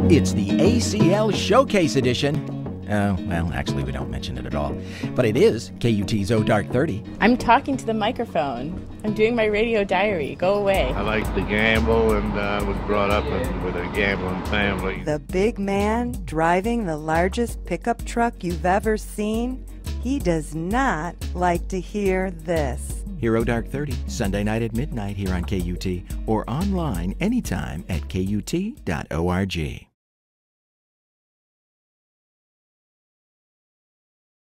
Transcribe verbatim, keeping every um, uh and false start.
It's the A C L Showcase edition. Oh, well, actually, we don't mention it at all. But it is K U T's Oh Dark thirty. I'm talking to the microphone. I'm doing my radio diary. Go away. I like to gamble and uh, was brought up in, with a gambling family. The big man driving the largest pickup truck you've ever seen, he does not like to hear this. Hear Oh Dark thirty, Sunday night at midnight here on K U T, or online anytime at K U T dot org.